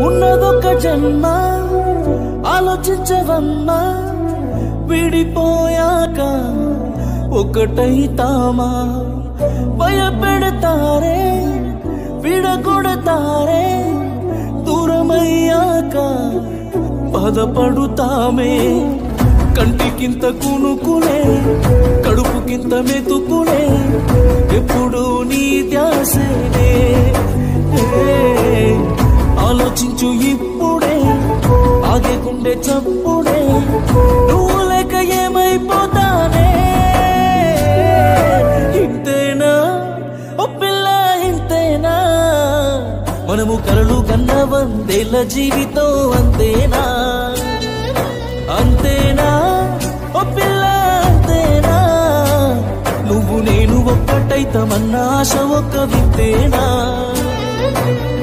ఉన్నదొక జన్మ ఆలోచించవమ్మా విడిపోయాక ఒకటైతామా భయపెడతారే విడగొడతారే దూరమయ్యాక బాధపడుతామే కంటికింత కునుకులే కడుపుకింత మెతుకులే ఎప్పుడు నీ ధ్యాసనే ఆలోచించు ఇప్పుడే ఆగేకుండే చప్పుడే నువ్వు లేక ఏమైపోతానే ఇంతేనా ఓ పిల్ల ఇంతేనా మనము కలలు కన్న వందేళ్ల జీవితం అంతేనా అంతేనా ఓ పిల్ల అంతేనా నువ్వు నేను ఒక్కటైతమన్న ఆశ ఒక్క వింతేనా